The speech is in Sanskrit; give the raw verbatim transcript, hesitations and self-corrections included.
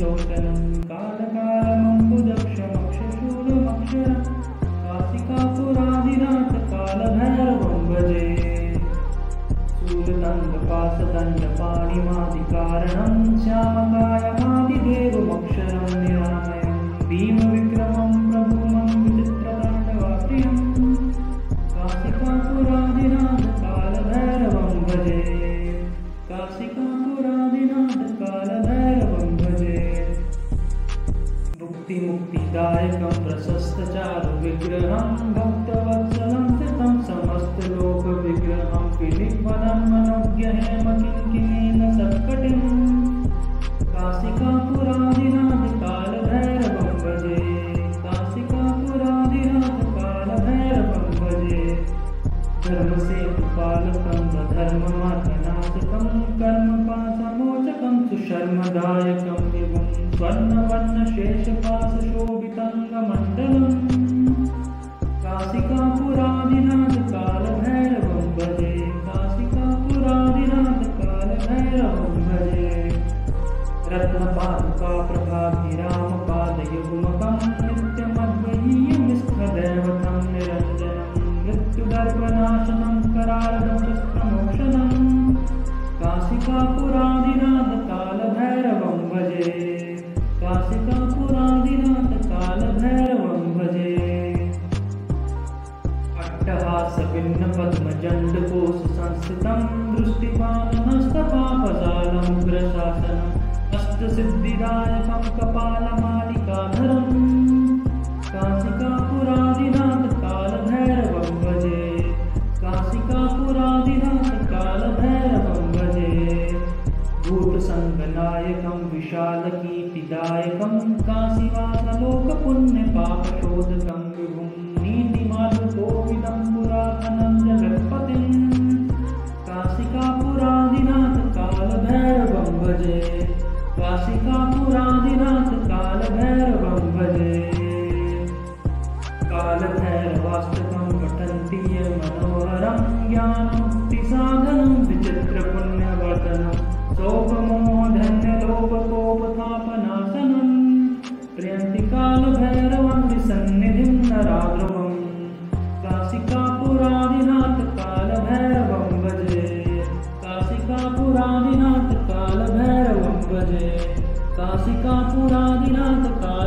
लोचनं कालकालमम्बुदक्षमक्षशूलमक्षरं काशिकापुरादिनाथ कालभैरवं भजे। शूलदण्डपाशदण्डपाणिमादिकारणं श्यामकायमादिदेवमक्षरं निरामयं भीमविक्रमं प्रभुमं विचित्रताण्डवाप्रियं काशिकापुरादिनाथ कालभैरवं भजे। काशिकापुरादिनाथ कालभैरवं भजे। भुक्तिमुक्तिदायकं प्रशस्तचारुविग्रहं भक्तवत्सलं स्थितं समस्तलोकविग्रहं विलिम्बनं मनोज्ञहेमकिङ्किणेन सत्कटिं काशिकापुरादिनाथ कालभैरवं भजे। काशिकापुरादिनाथ कालभैरवं भजे। धर्मसेतुपालकं धर्ममार्गनाशकं कर्मपाशमोचकं सुशर्मदायकं विभुं स्वर्णवर्णशेषपाशशोभितङ्गमण्डलं काशिकापुरादिनाथ कालभैरवं भजे। काशिकापुरादिनाथ कालभैरवं भजे। रत्नपादुकाप्रभाभिरामपादयुग्मकं नित्यमद्वयीयमिष्टदैवतं निरञ्जनं मृत्युदर्पनाशनं करालदशस्त्रमोक्षणं काशिकापुरादिनाथ कालभैरवं भजे। काशिकापुरादिनाथ कालभैरवं भजे। अट्टहासभिन्नपद्मजण्डकोशसंस्थितं दृष्टिपालनस्तपापसालमुग्रशासनम् अष्टसिद्धिदायकं कपालमालिकाधरं काशिकापुरादिनाथ कालभैरवं भजे। काशिकापुरादिनाथ कालभैरवं भजे। भूतसङ्गनायकं विशालकीर्तिदायकं काशीवासलोकपुण्यपापशोधकं विभुं नीतिमार्गकोविदं पुरातनं जगत्पतिं काशिकापुरादिनाथ कालभैरवं भजे। काशिकापुरादिनाथ कालभैरवं भजे। कालभैरवाष्टकं पठन्ति ये मनोहरं ज्ञानमुक्तिसाधनं विचित्रपुण्यवर्धनं शोकमोहधन्यलोपकोपतापनाशनं प्रियन्ति कालभैरवं विसन्निधिं नराध्रुवं काशिकापुरादिनाथ कालभैरवं भजे। काशिकापुरादिनाथ कालभैरवं भजे। काशिकापुरादिनाथ काल